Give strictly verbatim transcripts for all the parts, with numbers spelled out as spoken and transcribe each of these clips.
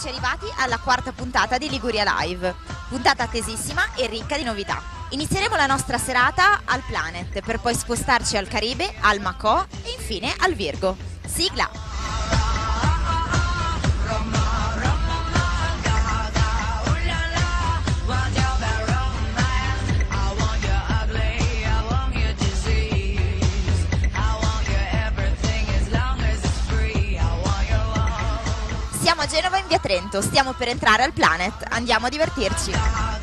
Eccoci arrivati alla quarta puntata di Liguria Live, puntata attesissima e ricca di novità. Inizieremo la nostra serata al Planet per poi spostarci al Caribe, al Macò e infine al Virgo. Sigla! Siamo a Genova in via Trento, stiamo per entrare al Planet, andiamo a divertirci.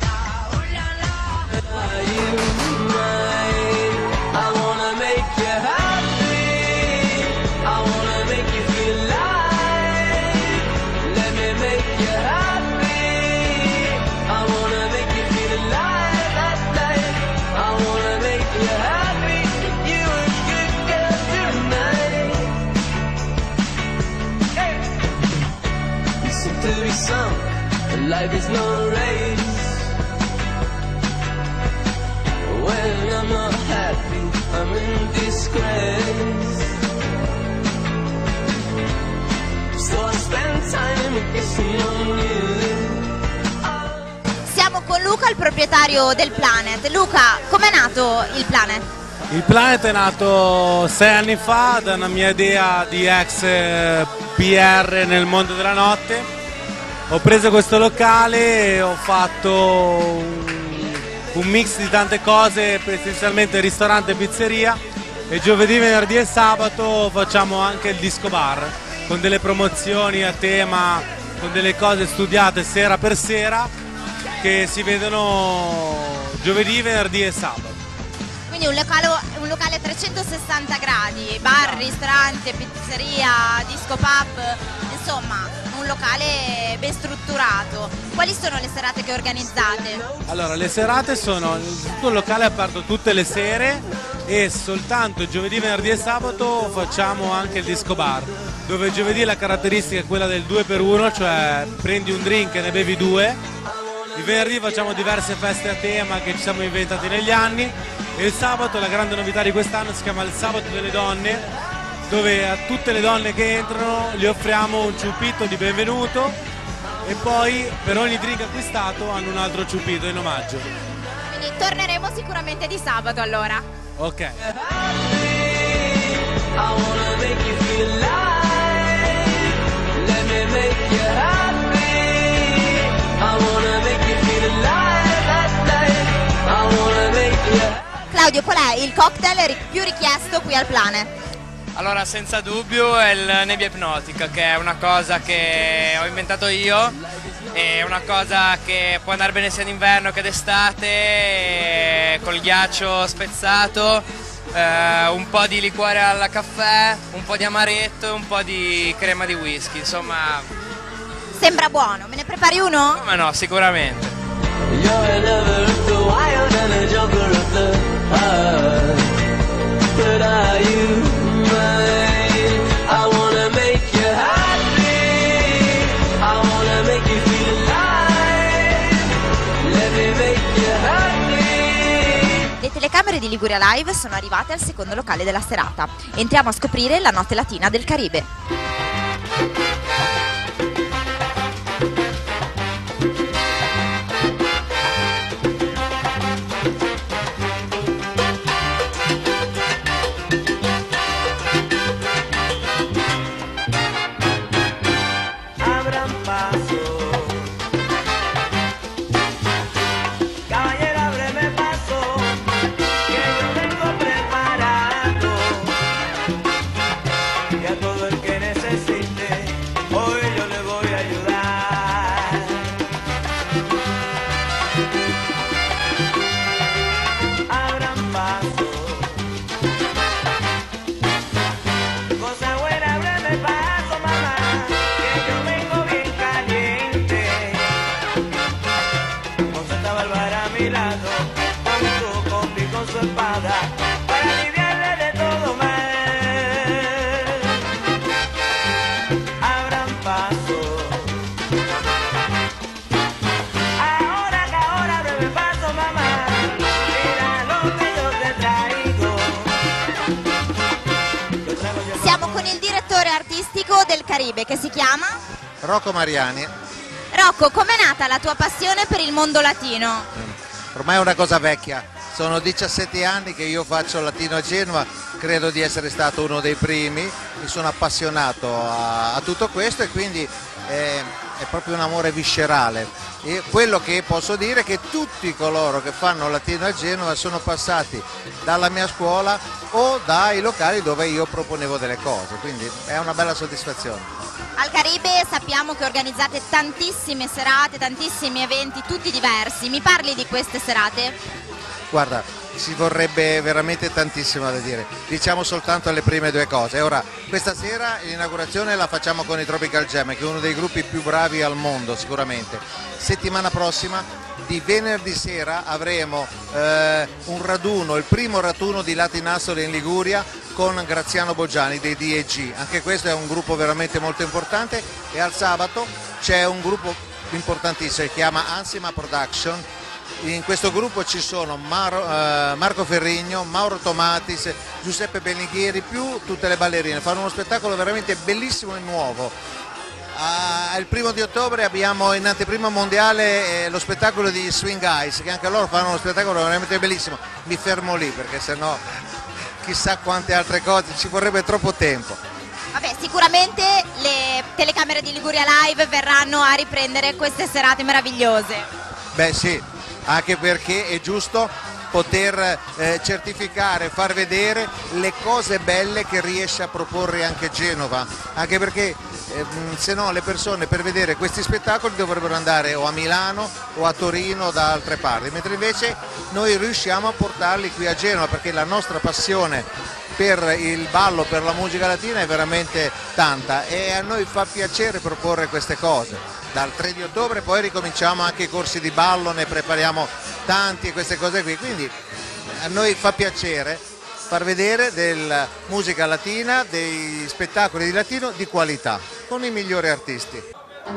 Life is no race. When I'm not happy, I'm in disgrace. So I spend time kissing on you. Siamo con Luca, il proprietario del Planet. Luca, com'è nato il Planet? Il Planet è nato sei anni fa da una mia idea di ex P R nel mondo della notte. Ho preso questo locale e ho fatto un, un mix di tante cose, essenzialmente ristorante e pizzeria, e giovedì, venerdì e sabato facciamo anche il disco bar con delle promozioni a tema, con delle cose studiate sera per sera che si vedono giovedì, venerdì e sabato. Quindi un locale, un locale a trecentosessanta gradi, bar, ristorante, pizzeria, disco pub, insomma un locale ben strutturato. Quali sono le serate che organizzate? Allora, le serate sono tutto il locale è aperto tutte le sere e soltanto giovedì, venerdì e sabato facciamo anche il disco bar, dove giovedì la caratteristica è quella del due per uno, cioè prendi un drink e ne bevi due. Il venerdì facciamo diverse feste a tema che ci siamo inventati negli anni e il sabato, la grande novità di quest'anno, si chiama il Sabato delle Donne, dove a tutte le donne che entrano gli offriamo un ciuppito di benvenuto e poi per ogni drink acquistato hanno un altro ciuppito in omaggio. Quindi torneremo sicuramente di sabato allora. Ok. Claudio, qual è il cocktail più richiesto qui al Planet? Allora, senza dubbio è il nebbia ipnotica, che è una cosa che ho inventato io, è una cosa che può andare bene sia d'inverno che d'estate, col ghiaccio spezzato, eh, un po' di liquore al caffè, un po' di amaretto e un po' di crema di whisky, insomma... Sembra buono, me ne prepari uno? Come no, sicuramente. Le telecamere di Liguria Live sono arrivate al secondo locale della serata. Entriamo a scoprire la notte latina del Caribe. Siamo con il direttore artistico del Caribe, che si chiama? Rocco Mariani. Rocco, com'è nata la tua passione per il mondo latino? Ormai è una cosa vecchia, sono diciassette anni che io faccio latino a Genova, credo di essere stato uno dei primi, mi sono appassionato a, a tutto questo e quindi è, è proprio un amore viscerale. E quello che posso dire è che tutti coloro che fanno latino a Genova sono passati dalla mia scuola o dai locali dove io proponevo delle cose, quindi è una bella soddisfazione. Al Caribe sappiamo che organizzate tantissime serate, tantissimi eventi, tutti diversi. Mi parli di queste serate? Guarda, ci vorrebbe veramente tantissimo da dire, diciamo soltanto le prime due cose. Ora, questa sera l'inaugurazione la facciamo con i Tropical Jam, che è uno dei gruppi più bravi al mondo sicuramente. Settimana prossima, di venerdì sera, avremo eh, un raduno, il primo raduno di Latin Hustle in Liguria con Graziano Boggiani dei D e G. Anche questo è un gruppo veramente molto importante e al sabato c'è un gruppo importantissimo, si chiama Ansima Production. In questo gruppo ci sono Maro, eh, Marco Ferrigno, Mauro Tomatis, Giuseppe Bellinghieri, più tutte le ballerine. Fanno uno spettacolo veramente bellissimo e nuovo. Ah, il primo di ottobre abbiamo in anteprima mondiale eh, lo spettacolo di Swing Eyes, che anche loro fanno uno spettacolo veramente bellissimo. Mi fermo lì perché sennò chissà quante altre cose, ci vorrebbe troppo tempo. Vabbè, sicuramente le telecamere di Liguria Live verranno a riprendere queste serate meravigliose. Beh sì, anche perché è giusto poter eh, certificare, far vedere le cose belle che riesce a proporre anche Genova, anche perché eh, se no le persone per vedere questi spettacoli dovrebbero andare o a Milano o a Torino o da altre parti, mentre invece noi riusciamo a portarli qui a Genova perché la nostra passione per il ballo, per la musica latina è veramente tanta e a noi fa piacere proporre queste cose. Dal tre di ottobre poi ricominciamo anche i corsi di ballo, ne prepariamo tanti e queste cose qui, quindi a noi fa piacere far vedere della musica latina, dei spettacoli di latino di qualità, con i migliori artisti.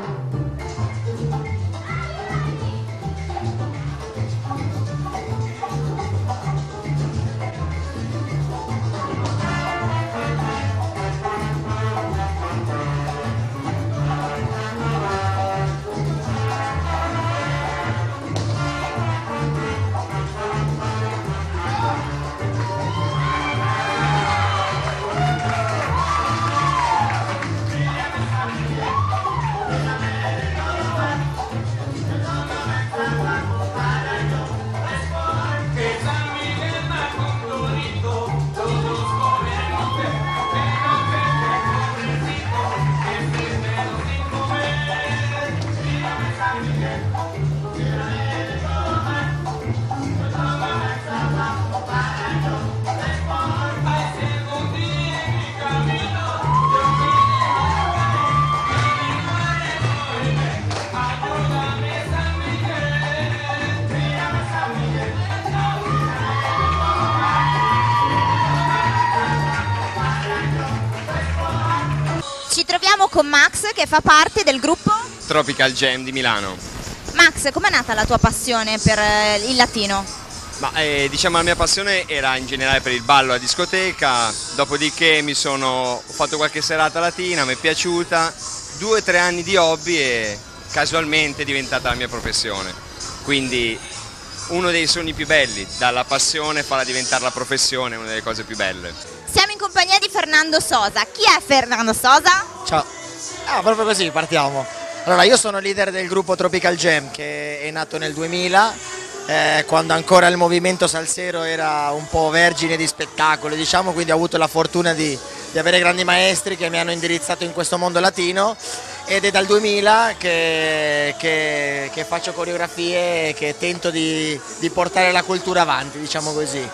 Ci troviamo con Max che fa parte del gruppo Tropical Jam di Milano. Max, com'è nata la tua passione per eh, il latino? Ma eh, diciamo la mia passione era in generale per il ballo a discoteca, dopodiché mi sono ho fatto qualche serata latina, mi è piaciuta, due o tre anni di hobby e casualmente è diventata la mia professione. Quindi uno dei sogni più belli, dalla passione farla diventare la professione, una delle cose più belle. Siamo in compagnia di Fernando Sosa. Chi è Fernando Sosa? Ciao. Ah, proprio così, partiamo. Allora, io sono leader del gruppo Tropical Jam che è nato nel duemila, eh, quando ancora il movimento salsero era un po' vergine di spettacolo, diciamo, quindi ho avuto la fortuna di, di avere grandi maestri che mi hanno indirizzato in questo mondo latino ed è dal duemila che, che, che faccio coreografie e che tento di, di portare la cultura avanti, diciamo così.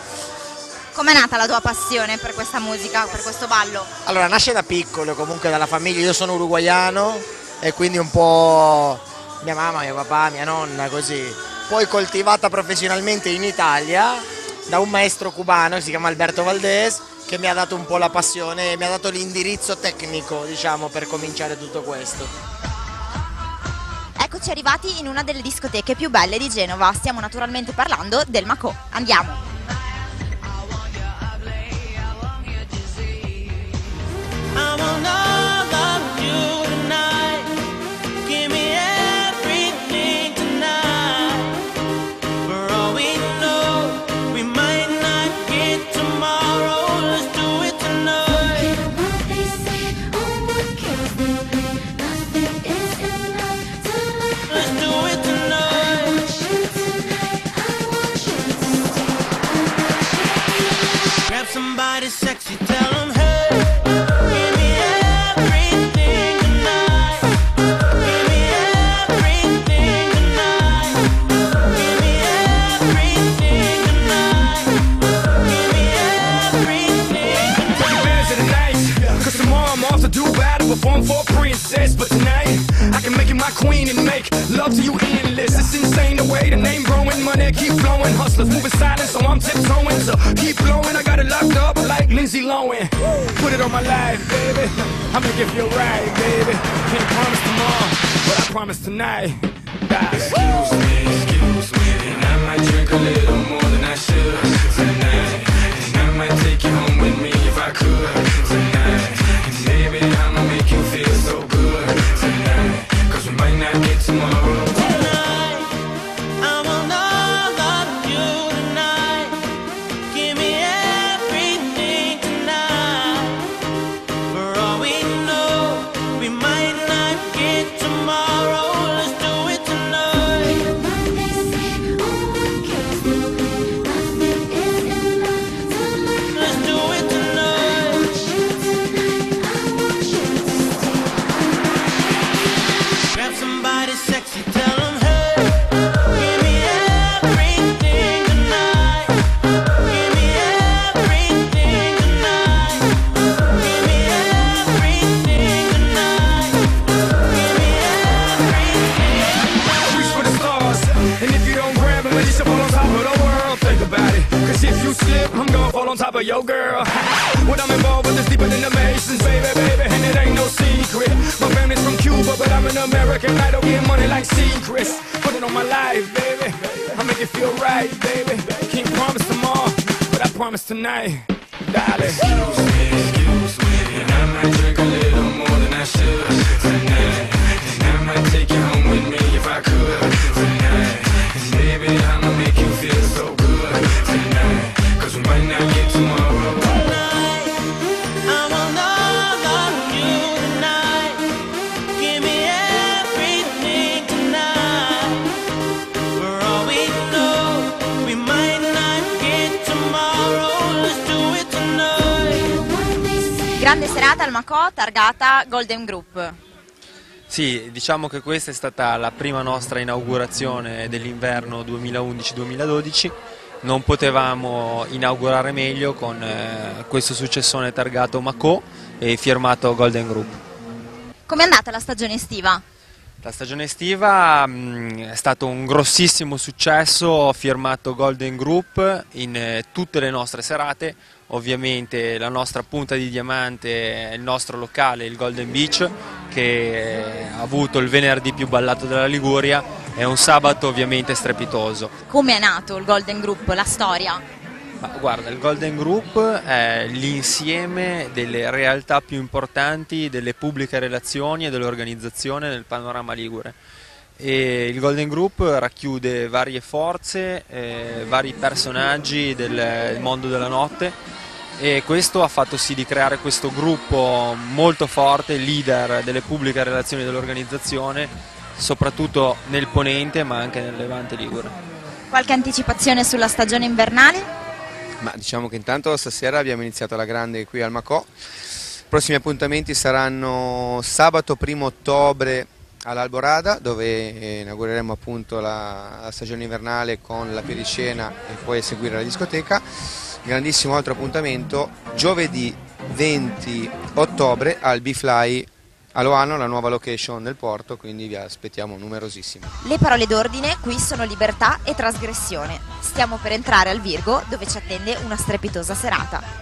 Com'è nata la tua passione per questa musica, per questo ballo? Allora, nasce da piccolo, comunque dalla famiglia, io sono uruguaiano e quindi un po' mia mamma, mio papà, mia nonna, così. Poi coltivata professionalmente in Italia da un maestro cubano che si chiama Alberto Valdés, che mi ha dato un po' la passione e mi ha dato l'indirizzo tecnico, diciamo, per cominciare tutto questo. Eccoci arrivati in una delle discoteche più belle di Genova, stiamo naturalmente parlando del Macò. Andiamo! I will love you tonight. Give me everything. my queen and make love to you endless. It's insane the way the name growing, money keep flowing. Hustlers moving silent, so I'm tiptoeing. So keep blowing, I got it locked up like Lindsay Lohan. Put it on my life, baby. I'll make it feel right, baby. Can't promise tomorrow, but I promise tonight. Die. Excuse me, excuse me, and I might drink a little more than I should tonight. And I might take you home with me if I could tonight. And baby, I'ma make you feel so good tonight. Cause we might not get tomorrow. Tonight, I will not love you tonight. Give me everything tonight. For all we know, we might not get tomorrow. Let's do it tonight. Let's do it tonight. Grab somebody sexy, tell them, hey, give me everything tonight. Give me everything tonight. Give me everything tonight. Give me everything. Reach for the stars, and if you don't grab them, at least you fall on top of the world. Think about it, cause if you slip, I'm gonna fall on top of your girl. What I'm involved with is deeper than the Masons, baby, baby, and it ain't no secret. My family's from Cuba, but I'm an American. I don't get money like secrets. Put it on my life, baby. I'll make it feel right, baby. Can't promise tomorrow, but I promise tonight, darling. Excuse me, excuse me, and I might drink a little more than I should tonight. And I might take you home with me if I could tonight. And baby, I'ma make you feel so good tonight. Cause we might not get tomorrow. Tonight, I will not love you tonight. Give me everything tonight. For all we know, we might not get tomorrow. Let's do it tonight. Grande serata al Macò, targata Golden Group. Sì, diciamo che questa è stata la prima nostra inaugurazione dell'inverno duemilaundici duemiladodici. Non potevamo inaugurare meglio con eh, questo successone targato Macò e firmato Golden Group. Com'è andata la stagione estiva? La stagione estiva mh, è stato un grossissimo successo, ho firmato Golden Group in eh, tutte le nostre serate. Ovviamente la nostra punta di diamante è il nostro locale, il Golden Beach, che ha avuto il venerdì più ballato della Liguria e un sabato ovviamente strepitoso. Come è nato il Golden Group, la storia? Ma guarda, il Golden Group è l'insieme delle realtà più importanti delle pubbliche relazioni e dell'organizzazione nel panorama ligure. E il Golden Group racchiude varie forze, eh, vari personaggi del mondo della notte, e questo ha fatto sì di creare questo gruppo molto forte, leader delle pubbliche relazioni dell'organizzazione, soprattutto nel Ponente ma anche nel Levante ligure. Qualche anticipazione sulla stagione invernale? Ma diciamo che intanto stasera abbiamo iniziato la grande qui al Macò. I prossimi appuntamenti saranno sabato primo ottobre all'Alborada, dove inaugureremo appunto la, la stagione invernale con la piediscena e poi seguire la discoteca. Grandissimo altro appuntamento giovedì venti ottobre al B-Fly a Loano, la nuova location del porto, quindi vi aspettiamo numerosissimi. Le parole d'ordine qui sono libertà e trasgressione. Stiamo per entrare al Virgo, dove ci attende una strepitosa serata.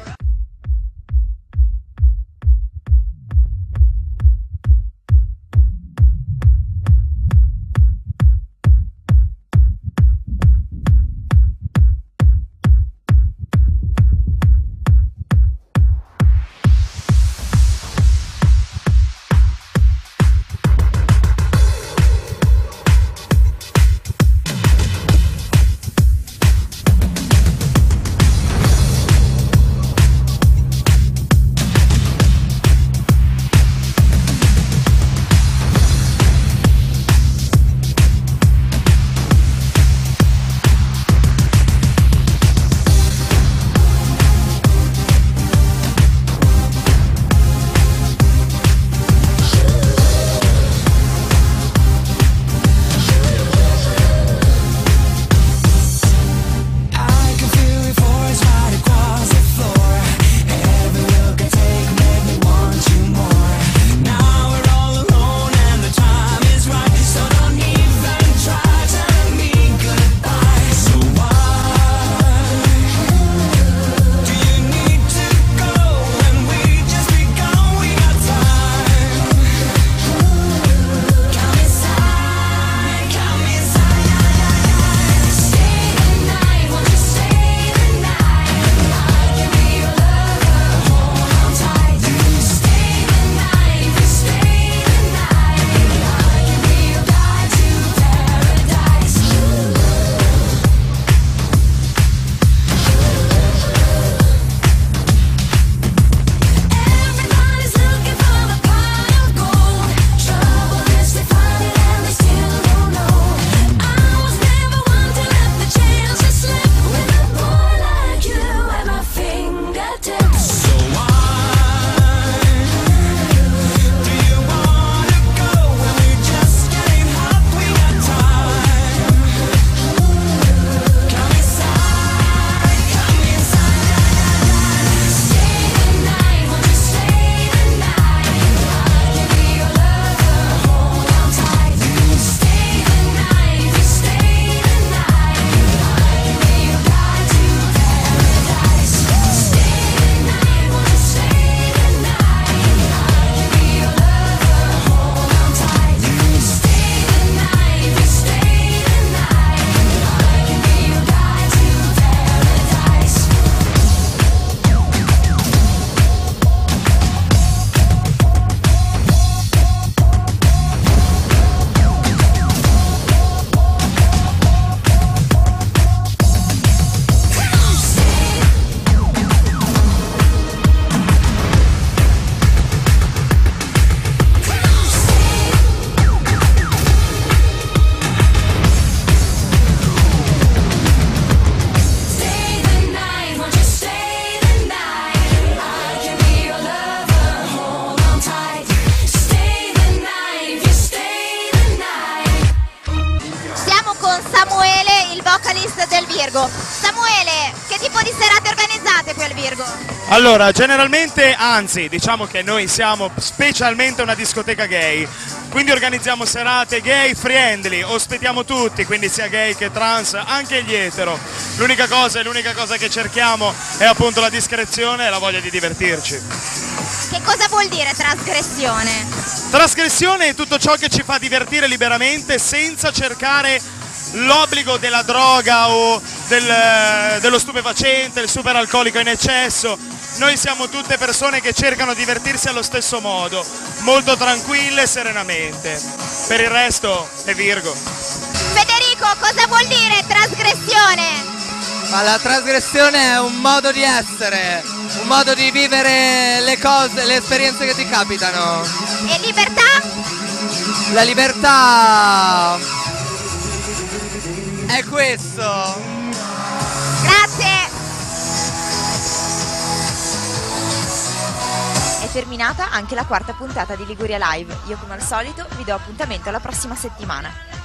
vocalist del Virgo. Samuele, che tipo di serate organizzate qui al Virgo? Allora, generalmente, anzi, diciamo che noi siamo specialmente una discoteca gay, quindi organizziamo serate gay friendly, ospitiamo tutti, quindi sia gay che trans, anche gli etero. L'unica cosa, l'unica cosa che cerchiamo è appunto la discrezione e la voglia di divertirci. Che cosa vuol dire trasgressione? Trasgressione è tutto ciò che ci fa divertire liberamente senza cercare l'obbligo della droga o del, dello stupefacente, il superalcolico in eccesso. Noi siamo tutte persone che cercano di divertirsi allo stesso modo, molto tranquille e serenamente. Per il resto è Virgo. Federico, cosa vuol dire trasgressione? Ma la trasgressione è un modo di essere, un modo di vivere le cose, le esperienze che ti capitano. E libertà? La libertà è questo. Grazie. È terminata anche la quarta puntata di Liguria Live. Io come al solito vi do appuntamento alla prossima settimana.